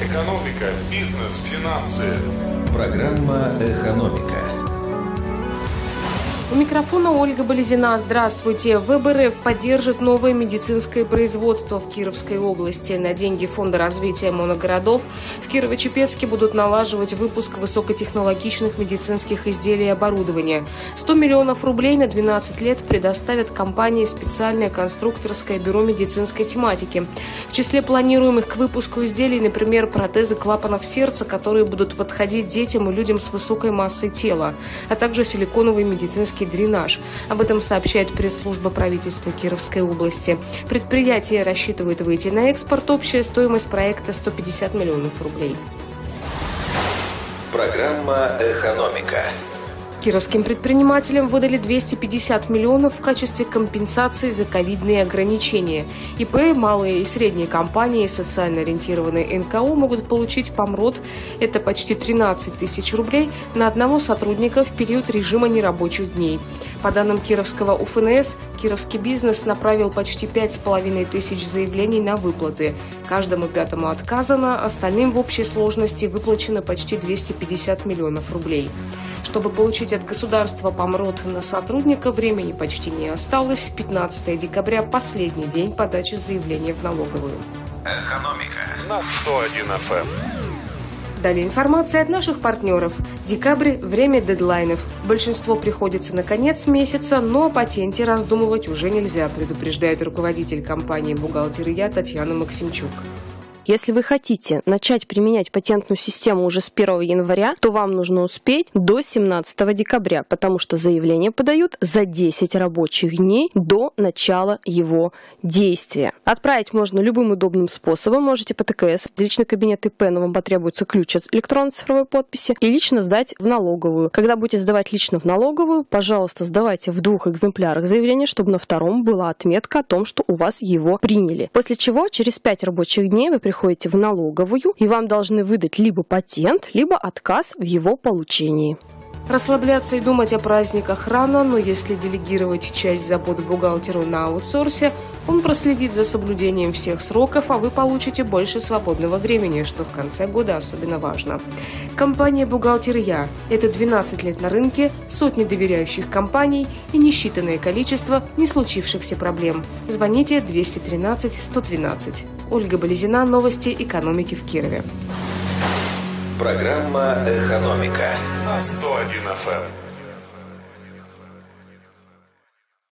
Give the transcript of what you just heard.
Экономика, бизнес, финансы. Программа «Экономика». У микрофона Ольга Болезина. Здравствуйте. ВБРФ поддержит новое медицинское производство в Кировской области. На деньги Фонда развития моногородов в Кирово-Чепецке будут налаживать выпуск высокотехнологичных медицинских изделий и оборудования. 100 миллионов рублей на 12 лет предоставят компании специальное конструкторское бюро медицинской тематики. В числе планируемых к выпуску изделий, например, протезы клапанов сердца, которые будут подходить детям и людям с высокой массой тела, а также силиконовый медицинский дренаж. Об этом сообщает пресс-служба правительства Кировской области. Предприятие рассчитывает выйти на экспорт. Общая стоимость проекта 150 миллионов рублей. Программа «Экономика». Кировским предпринимателям выдали 250 миллионов в качестве компенсации за ковидные ограничения. ИП, малые и средние компании, социально ориентированные НКО могут получить помрот, это почти 13 тысяч рублей, на одного сотрудника в период режима нерабочих дней. По данным Кировского УФНС, кировский бизнес направил почти 5,5 тысяч заявлений на выплаты. Каждому пятому отказано, остальным в общей сложности выплачено почти 250 миллионов рублей. Чтобы получить от государства помрот на сотрудника, времени почти не осталось. 15 декабря – последний день подачи заявления в налоговую. Экономика На 101 FM. Далее информация от наших партнеров. Декабрь – время дедлайнов. Большинство приходится на конец месяца, но о патенте раздумывать уже нельзя, предупреждает руководитель компании «Бухгалтерия» Татьяна Максимчук. Если вы хотите начать применять патентную систему уже с 1 января, то вам нужно успеть до 17 декабря, потому что заявление подают за 10 рабочих дней до начала его действия. Отправить можно любым удобным способом. Можете по ТКС, личный кабинет ИП, но вам потребуется ключ от электронной цифровой подписи, и лично сдать в налоговую. Когда будете сдавать лично в налоговую, пожалуйста, сдавайте в 2 экземплярах заявление, чтобы на втором была отметка о том, что у вас его приняли. После чего через 5 рабочих дней вы приходите в налоговую, и вам должны выдать либо патент, либо отказ в его получении. Расслабляться и думать о праздниках рано, но если делегировать часть забот бухгалтеру на аутсорсе, он проследит за соблюдением всех сроков, а вы получите больше свободного времени, что в конце года особенно важно. Компания «Бухгалтерия» – это 12 лет на рынке, сотни доверяющих компаний и несчитанное количество не случившихся проблем. Звоните 213 112. Ольга Болезина, новости экономики в Кирове. Программа «Экономика» На 101 FM.